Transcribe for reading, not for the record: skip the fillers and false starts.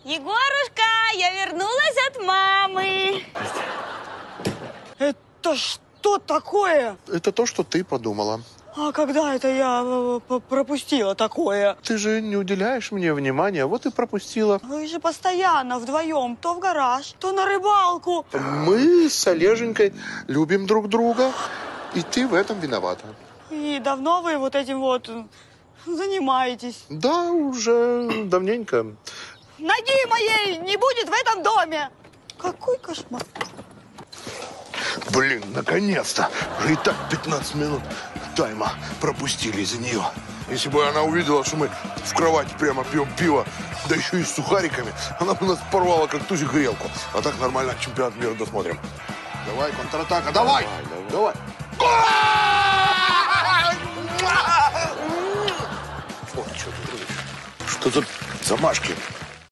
Егорушка, я вернулась от мамы. Это что такое? Это то, что ты подумала. А когда это я пропустила такое? Ты же не уделяешь мне внимания, вот и пропустила. Вы же постоянно вдвоем, то в гараж, то на рыбалку. Мы с Олеженькой любим друг друга, и ты в этом виновата. И давно вы вот этим вот занимаетесь? Да, уже давненько. Ноги моей не будет в этом доме. Какой кошмар. Блин, наконец-то. Уже и так 15 минут тайма пропустили из-за нее. Если бы она увидела, что мы в кровати прямо пьем пиво, да еще и с сухариками, она бы нас порвала, как тузик грелку. А так нормально чемпионат мира досмотрим. Давай, контратака, давай! Давай! Вот, что ты, что за замашки?